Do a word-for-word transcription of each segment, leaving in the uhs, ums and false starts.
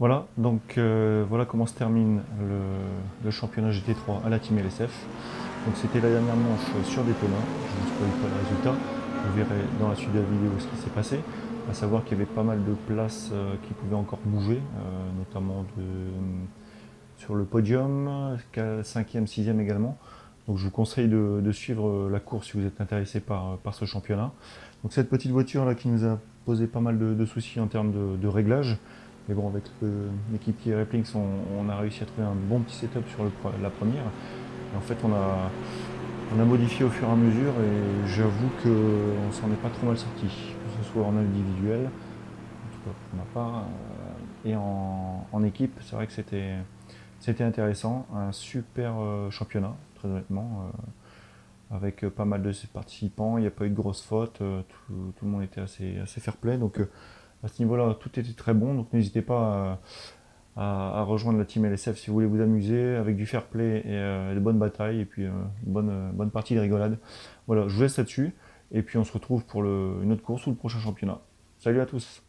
Voilà, donc euh, voilà comment se termine le, le championnat G T trois à la Team L S F. Donc c'était la dernière manche sur Daytona, je ne vous spoil pas le résultat, vous verrez dans la suite de la vidéo ce qui s'est passé, à savoir qu'il y avait pas mal de places euh, qui pouvaient encore bouger, euh, notamment de, sur le podium, cinquième, sixième également. Donc je vous conseille de, de suivre la course si vous êtes intéressé par, par ce championnat. Donc cette petite voiture là qui nous a posé pas mal de, de soucis en termes de, de réglage. Mais bon, avec l'équipe qui est Replinks, on, on a réussi à trouver un bon petit setup sur le, la première. Et en fait, on a, on a modifié au fur et à mesure et j'avoue qu'on s'en est pas trop mal sorti, que ce soit en individuel, en tout cas pour ma part, euh, et en, en équipe. C'est vrai que c'était c'était intéressant, un super euh, championnat, très honnêtement, euh, avec pas mal de participants. Il n'y a pas eu de grosses fautes, euh, tout, tout, le monde était assez, assez fair play. Donc euh, à ce niveau-là, tout était très bon. Donc n'hésitez pas à, à, à, rejoindre la team L S F si vous voulez vous amuser avec du fair play et euh, de bonnes batailles et puis euh, une bonne, euh, bonne partie de rigolade. Voilà, je vous laisse là-dessus. Et puis on se retrouve pour le, une autre course ou le prochain championnat. Salut à tous.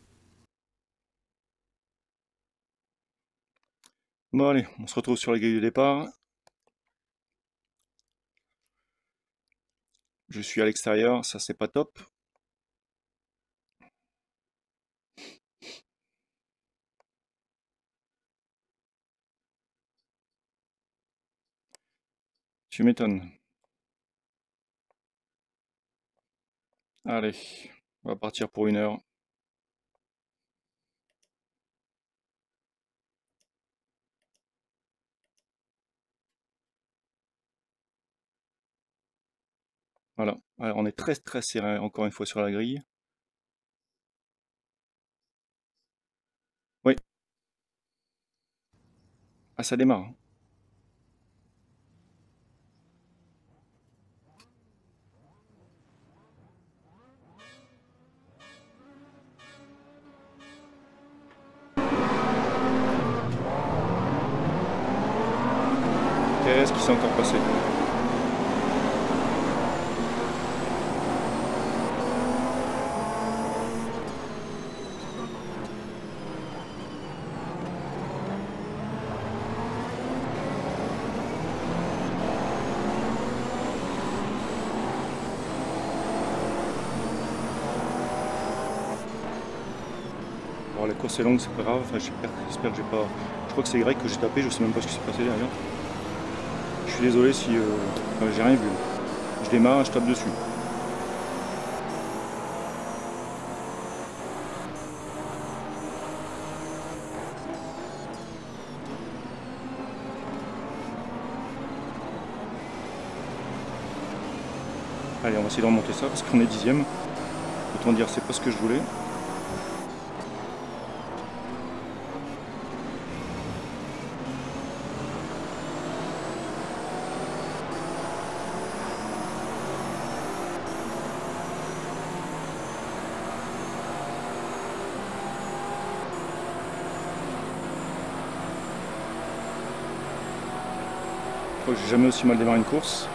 Bon allez, on se retrouve sur la grille de départ. Je suis à l'extérieur, ça c'est pas top. Tu m'étonnes. Allez, on va partir pour une heure. Voilà, alors, on est très très serré encore une fois sur la grille. Oui, ah ça démarre. Qu'est-ce qui s'est encore passé? Bon, la course est longue, c'est pas grave. Enfin, j'espère j'espère que j'ai pas. Je crois que c'est Greg que j'ai tapé, je sais même pas ce qui s'est passé derrière. Je suis désolé si. Euh... Enfin, j'ai rien vu. Je démarre, je tape dessus. Allez, on va essayer de remonter ça parce qu'on est dixième. Autant dire, c'est pas ce que je voulais. Je crois que j'ai jamais aussi mal démarré une course.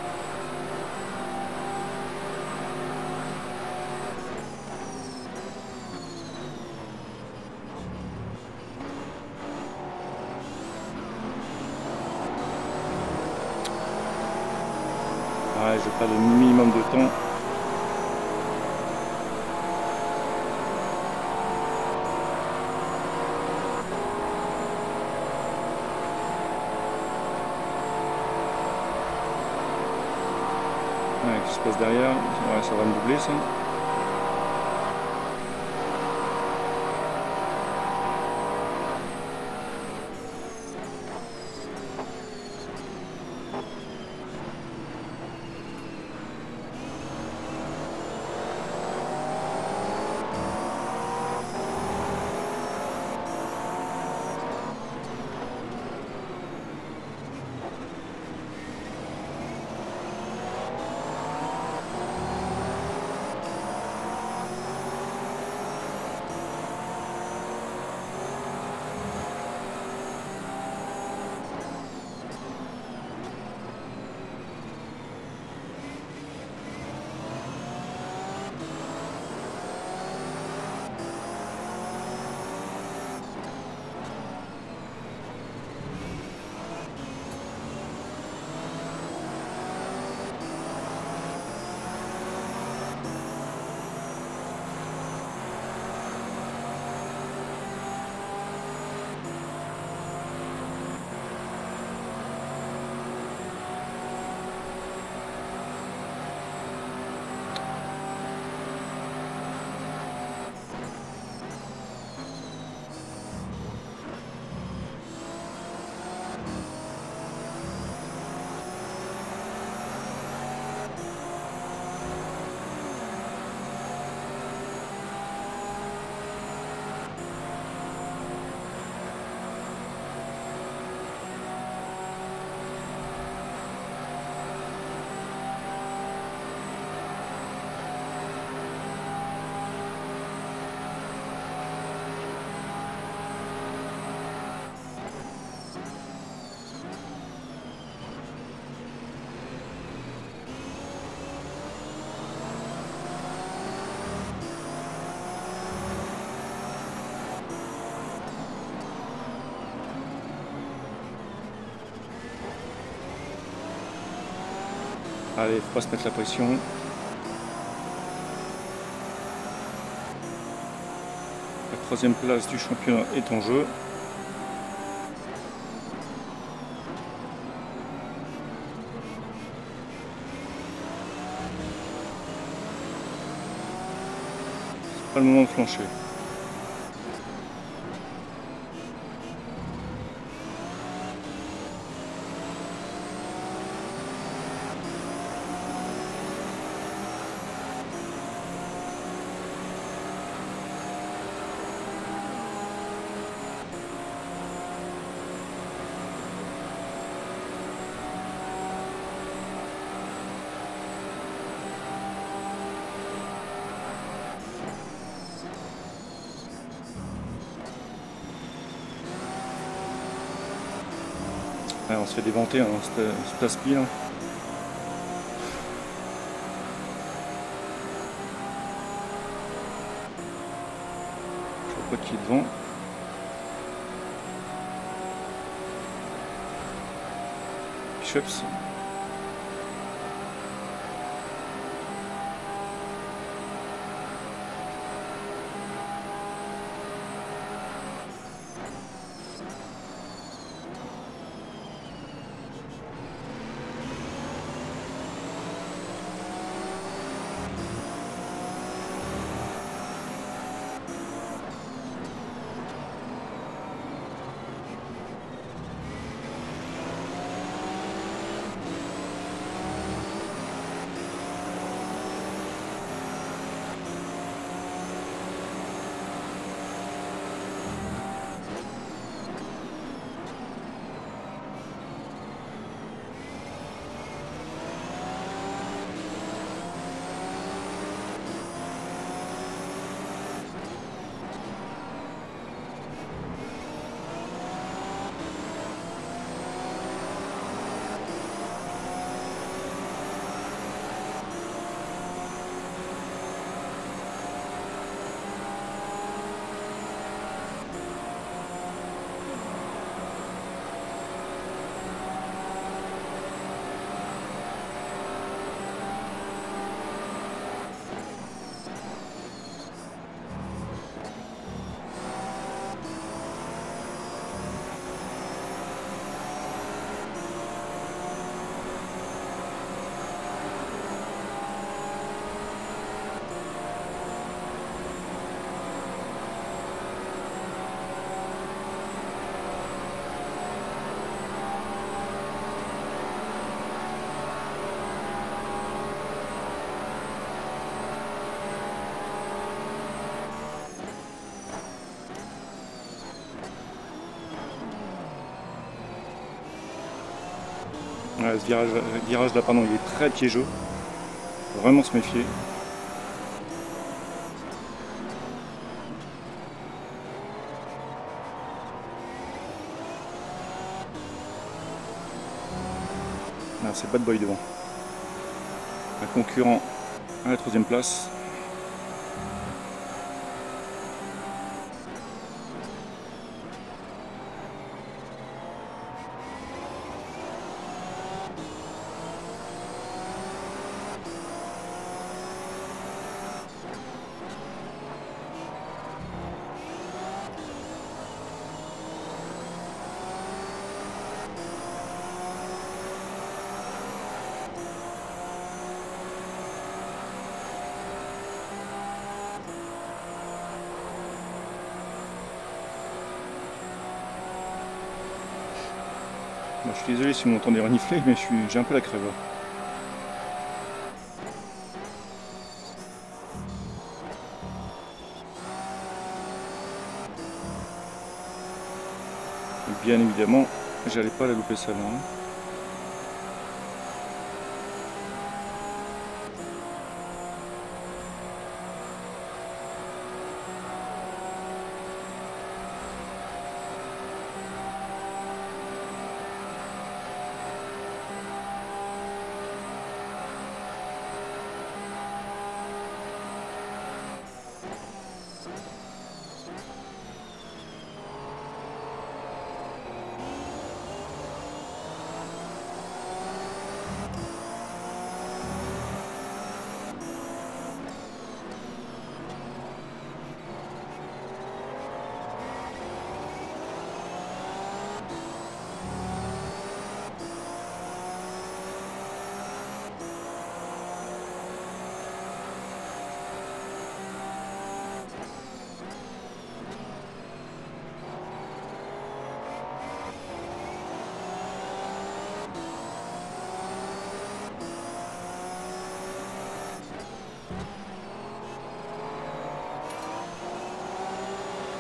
Ouais, je perds le minimum de temps. Ouais, qu'est-ce qui se passe derrière? Ouais, ça va me doubler ça. Allez, faut pas se mettre la pression. La troisième place du championnat est en jeu. C'est pas le moment de flancher. Ah, on se fait déventer, hein, ce Taspi là. Je vois pas qui est devant. Bishops. Ouais, ce virage, virage là, pardon, il est très piégeux. Faut vraiment se méfier. Ah, c'est Bad Boy devant. Un concurrent à la troisième place. Bon, je suis désolé si vous m'entendez renifler, mais j'ai un peu la crève. Et bien évidemment, j'allais pas la louper celle-là. Hein.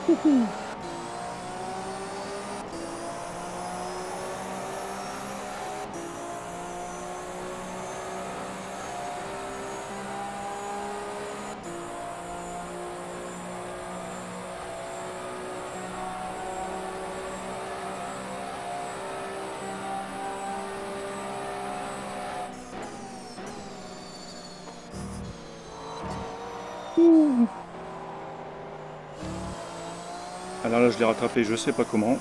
Wouhou. Alors là je l'ai rattrapé, je sais pas comment.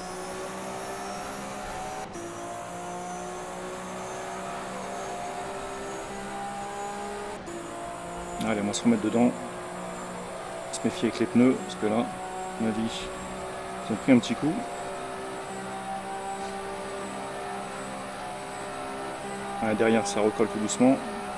Allez, on va se remettre dedans. Se méfier avec les pneus, parce que là, on a dit, ils ont pris un petit coup. Ah, derrière ça recolle tout doucement.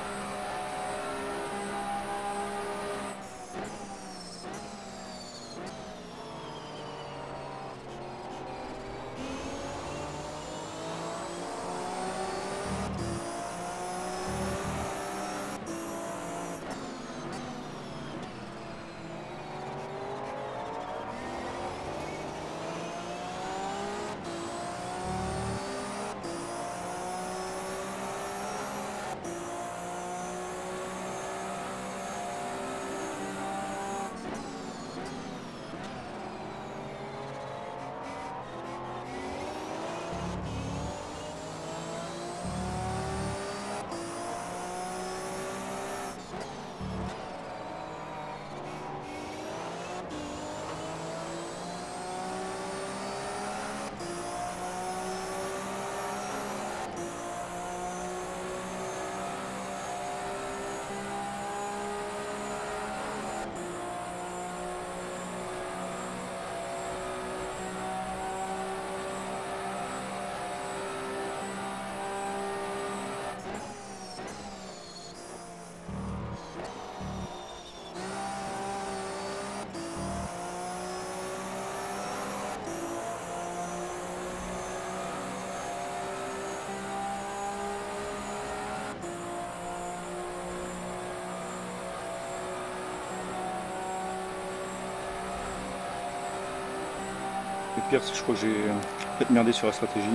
Le pire, c'est que je crois que j'ai peut-être merdé sur la stratégie.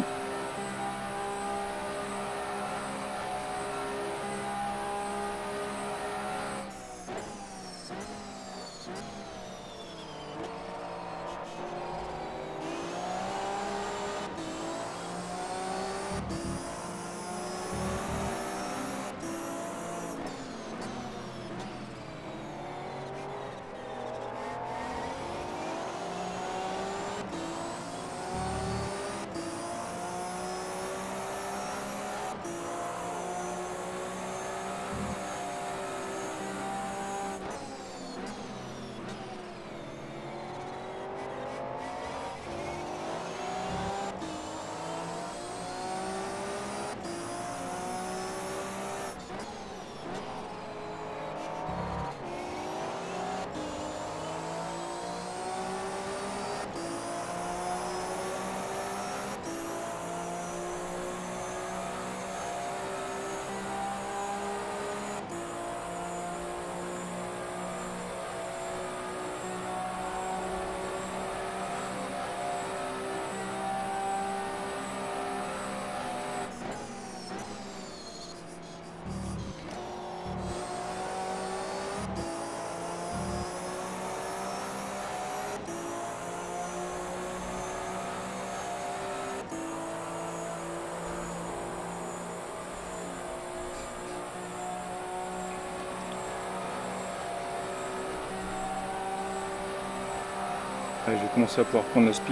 Allez, je vais commencer à pouvoir prendre la spi.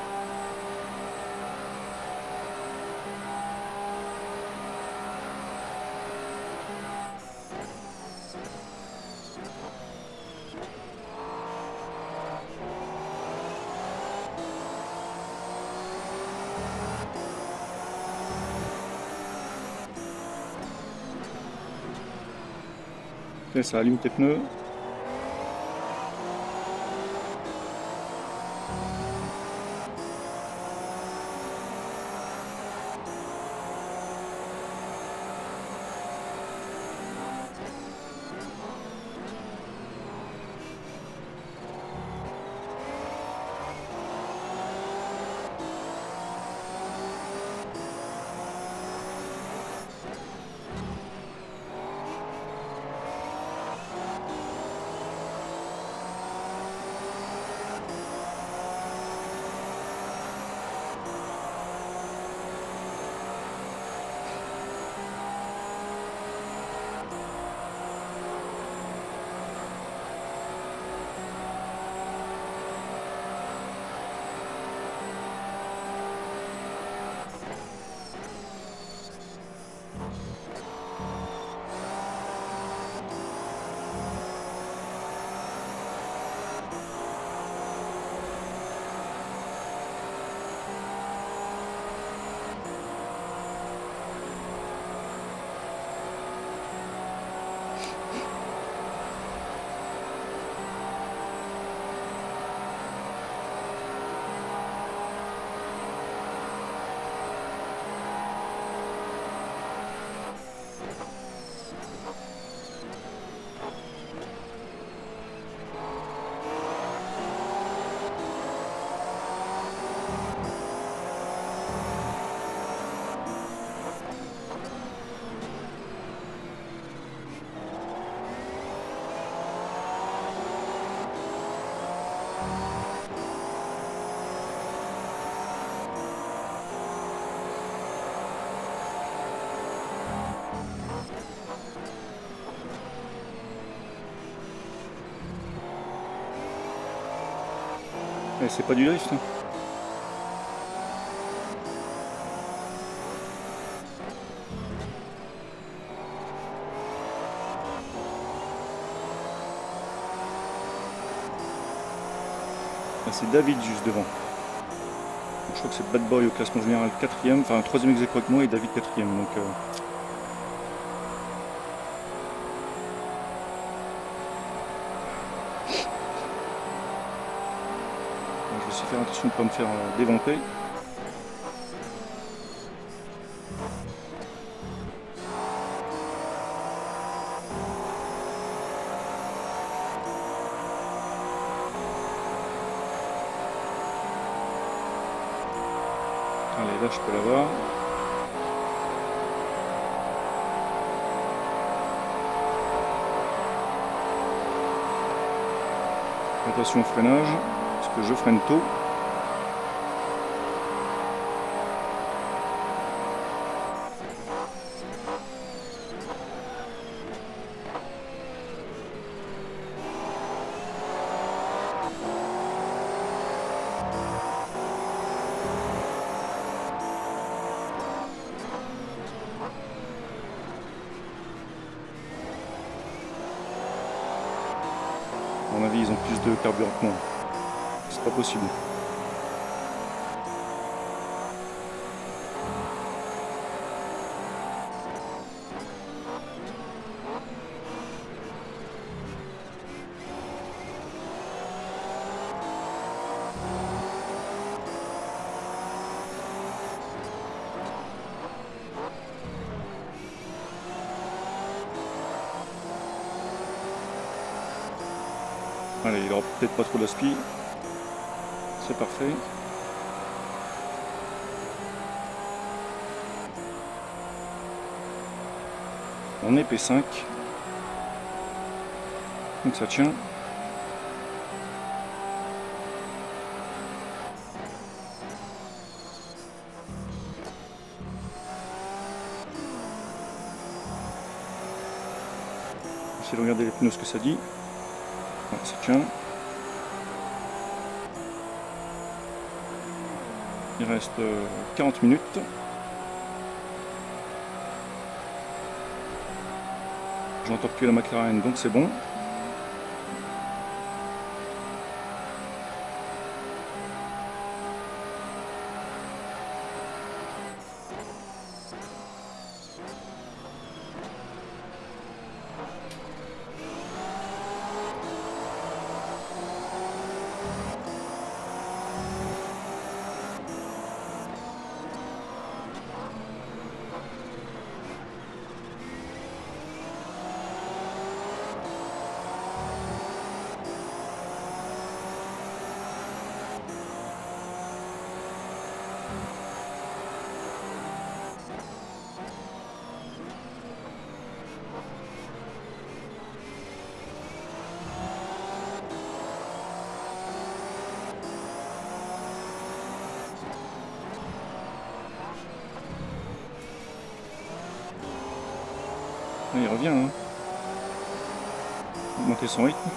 Et ça allume tes pneus. Et c'est pas du drift. Hein. C'est David juste devant. Je crois que c'est Bad Boy au classement général quatrième, enfin troisième ex aequo avec moi et David quatrième. Donc, euh... je vais aussi faire attention de ne pas me faire euh, déventer. Allez, là je peux l'avoir. Attention au freinage, parce que je freine tôt. À mon avis, ils ont plus de carburant que moi. C'est pas possible. Allez, il aura peut-être pas trop d'aspi. C'est parfait. On est P cinq. Donc ça tient. Essayez de regarder les pneus ce que ça dit. Ouais, ça tient. Il reste quarante minutes. J'entends plus la McLaren, donc c'est bon. Il revient, hein. Monter son rythme.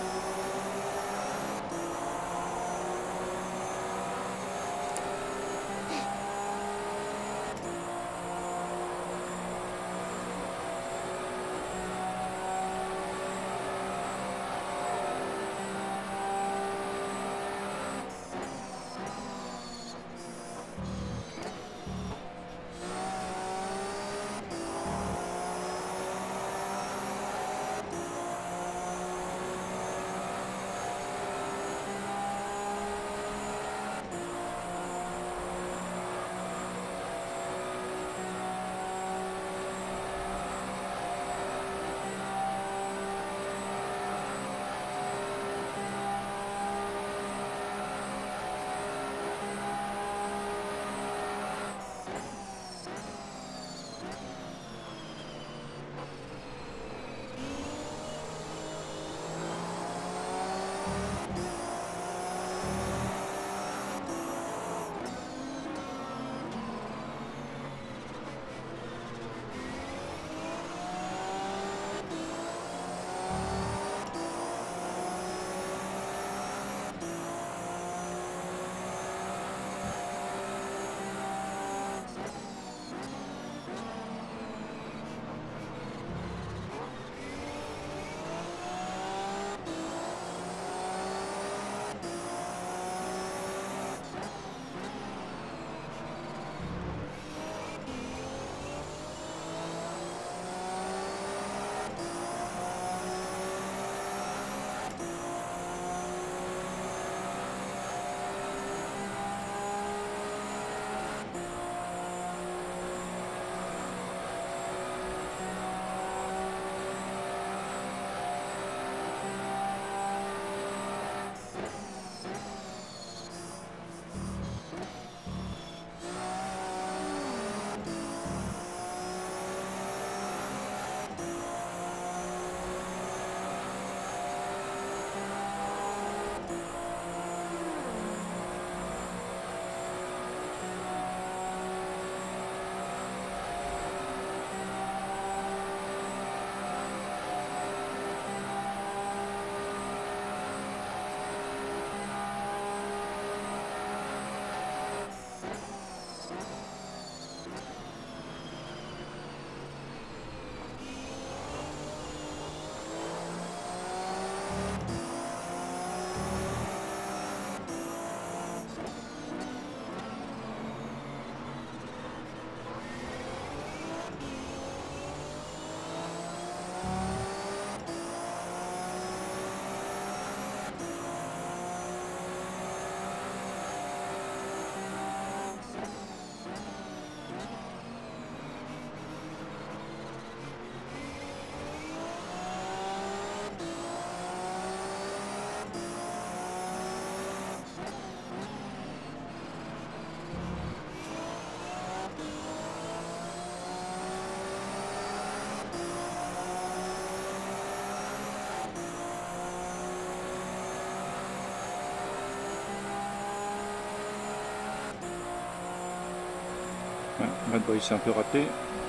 Bad Boy s'est un peu raté.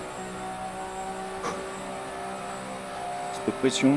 Un peu de pression.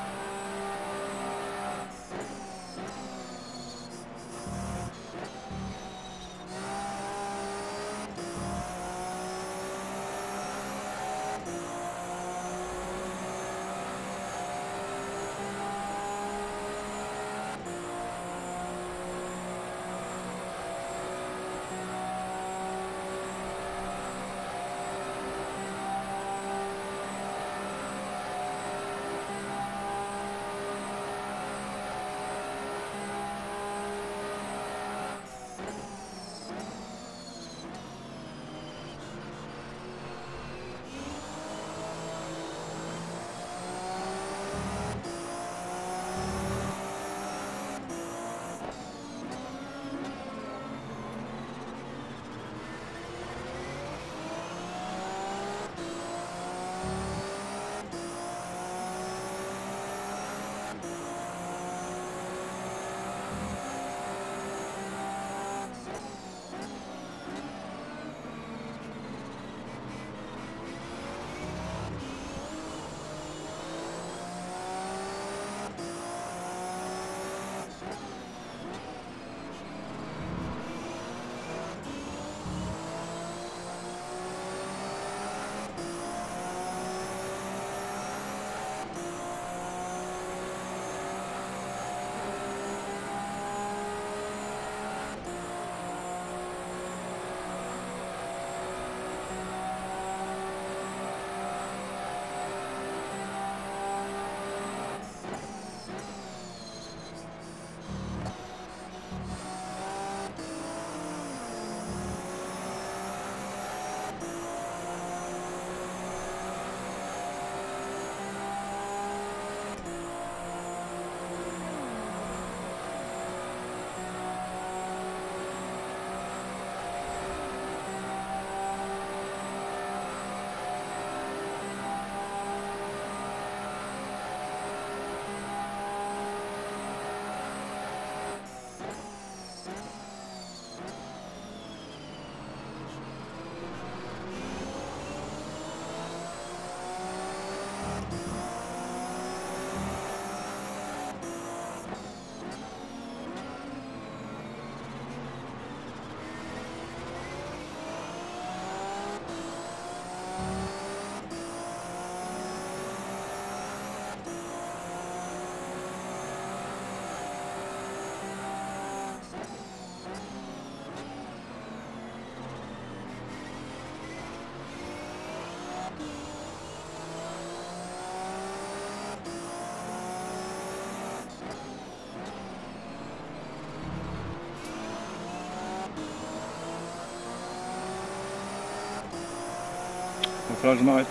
Il va falloir que je m'arrête.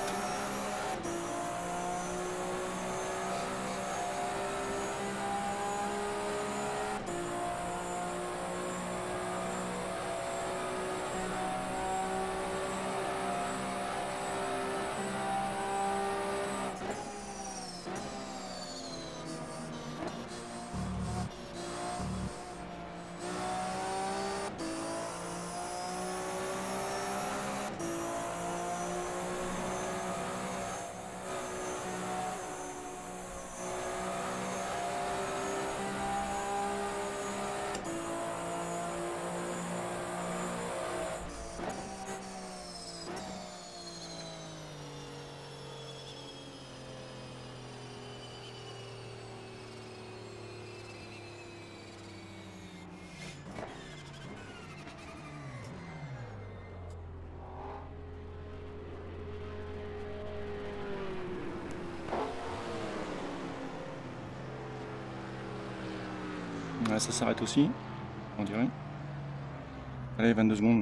Ouais, ça s'arrête aussi, on dirait. Allez, vingt-deux secondes.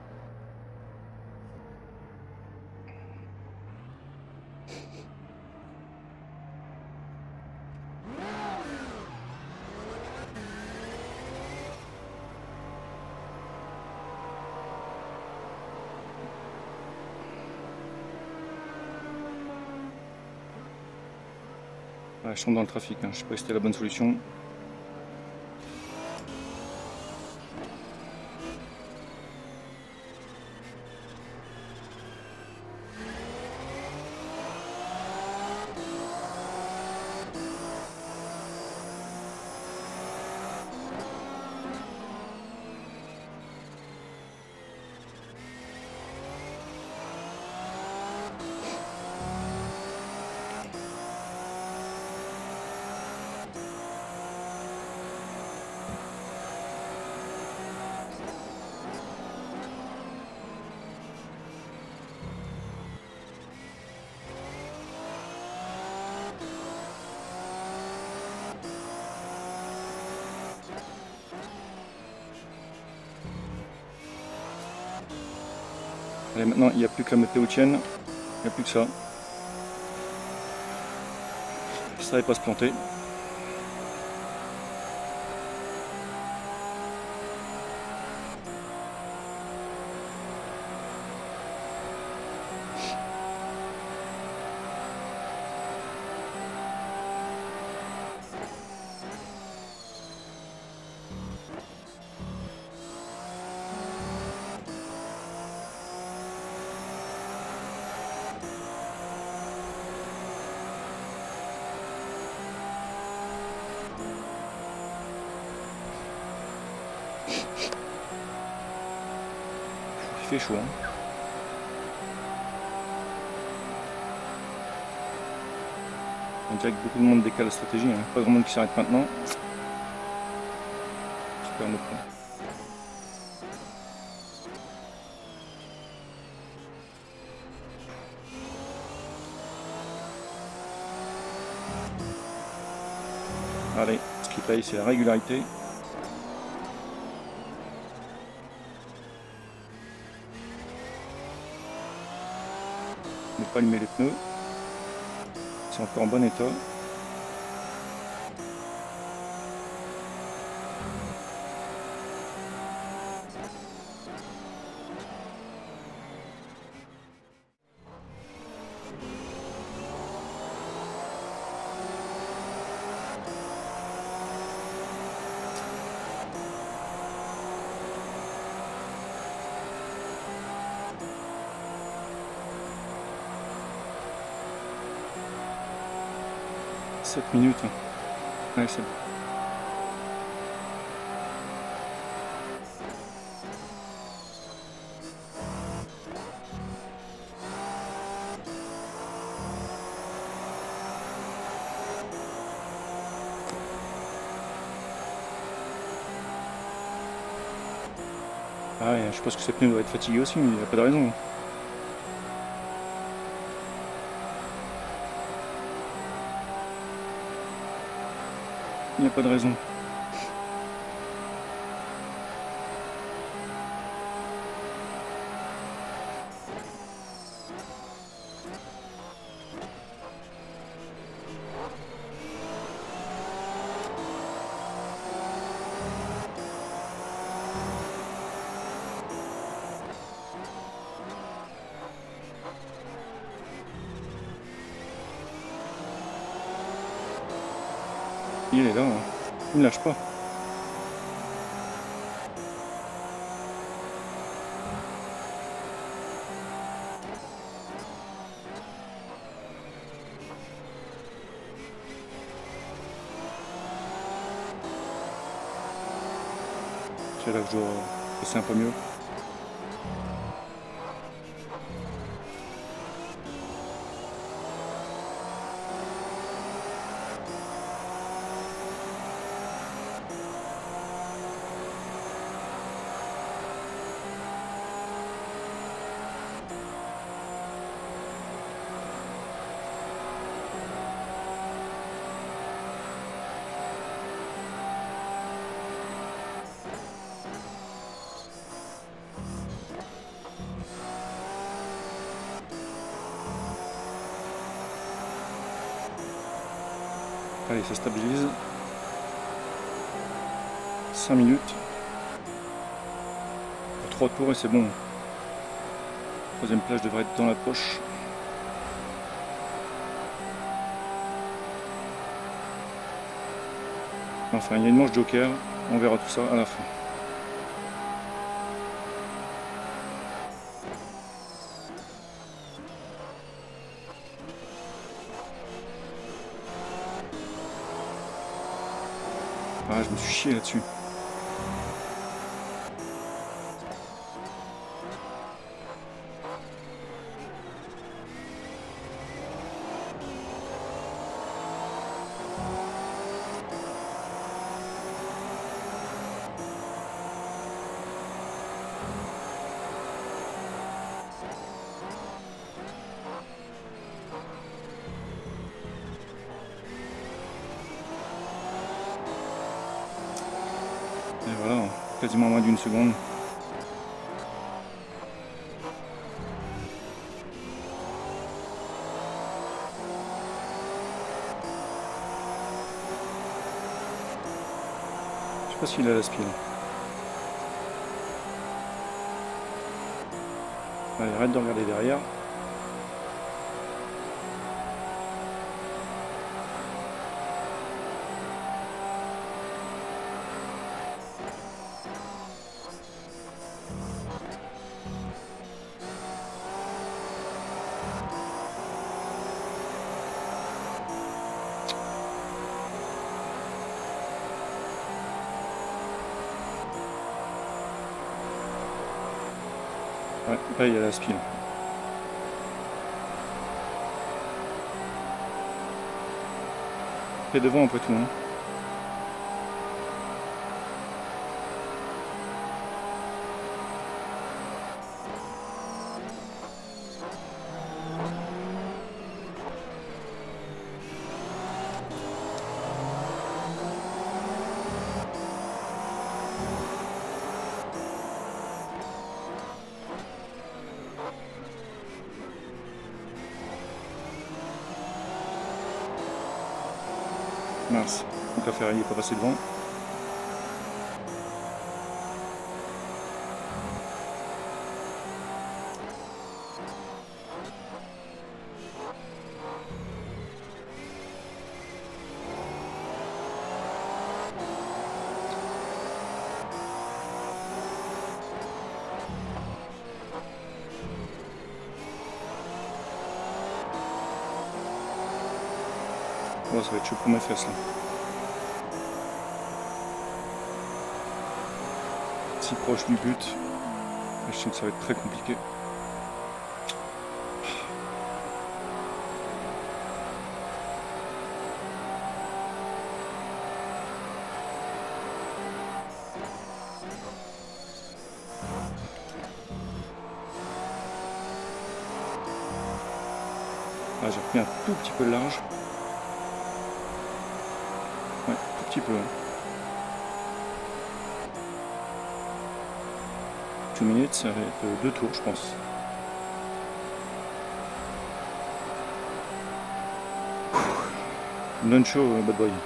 Ouais, je tombe dans le trafic, hein. Je sais pas si c'était la bonne solution. Allez, maintenant il n'y a plus que la météo tienne, il n'y a plus que ça. Ça ne va pas se planter. Il fait chaud. Hein. On dirait que beaucoup de monde décale la stratégie. Hein. Pas grand monde qui s'arrête maintenant. Super notre point. Allez, ce qui paye, c'est la régularité. Ne pas allumer les pneus. C'est encore en bon état. sept minutes. Ouais, c'est bon. Ah ouais, je pense que ces pneus doivent être fatigués aussi, mais il n'y a pas de raison. Il n'y a pas de raison. Il est là, hein. Il ne lâche pas. C'est là que je dois passer un peu mieux. Allez, ça stabilise. cinq minutes. trois tours et c'est bon. Troisième plage devrait être dans la poche. Enfin, il y a une manche joker. On verra tout ça à la fin. Ah, je me suis chié là-dessus. Et voilà, quasiment moins d'une seconde. sais pas s'il a la spile. Allez, arrête de regarder derrière. Ouais, là il y a la spile. Et devant après tout. Hein. Mince, donc l'affaire il n'est pas passé devant. Oh, ça va être chaud pour mes fesses là. Si proche du but, je sens que ça va être très compliqué. Ah, j'ai repris un tout petit peu large. Ouais, tout petit peu. Hein. Deux minutes, ça va être deux tours, je pense. Non show, bad boy.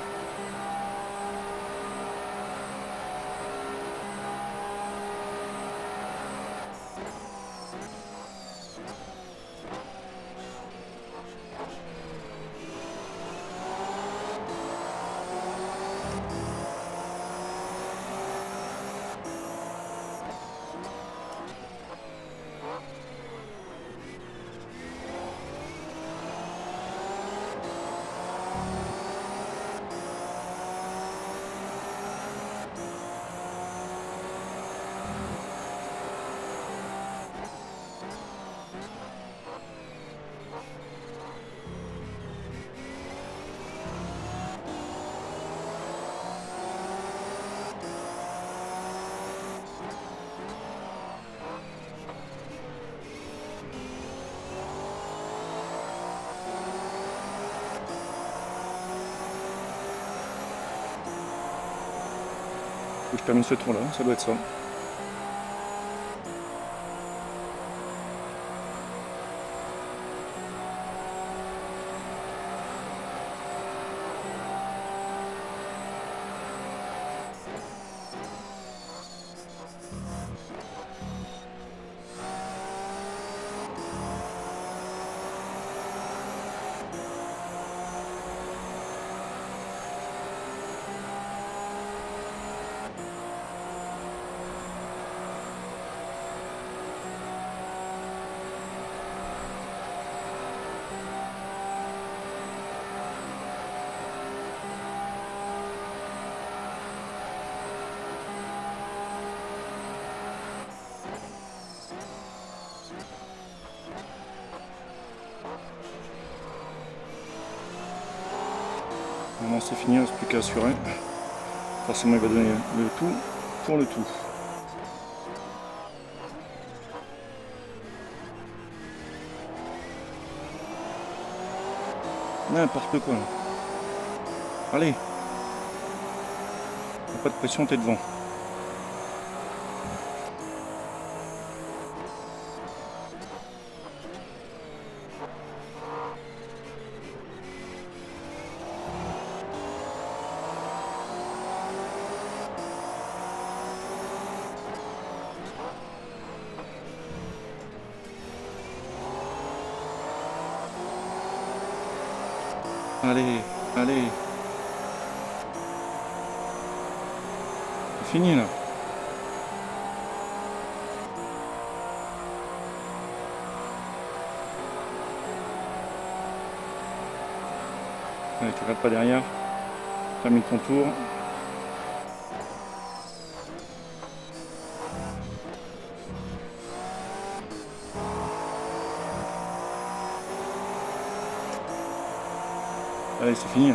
Faut que je termine ce tour là, ça doit être ça. Maintenant c'est fini, il ne reste plus qu'à assurer. Forcément il va donner le tout pour le tout. N'importe quoi. Allez. Pas de pression, t'es devant. Allez, allez. C'est fini là. Allez, tu regardes pas derrière. Termine ton tour. Allez, c'est fini là.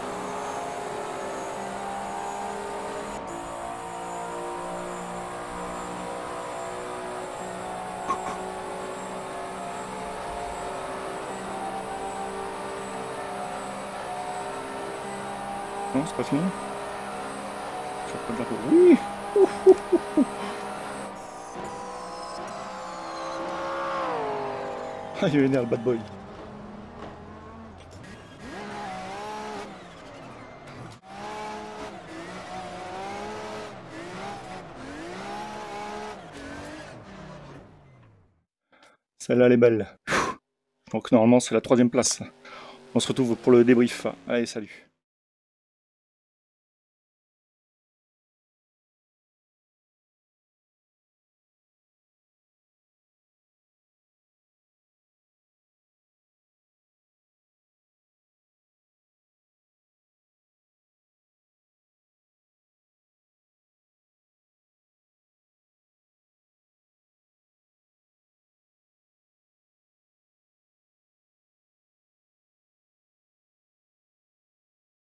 Non, c'est pas fini. Je vais pas dire que oui. Ah, il est vénère le bad boy. Celle-là, elle est belle. Donc normalement, c'est la troisième place. On se retrouve pour le débrief. Allez, salut.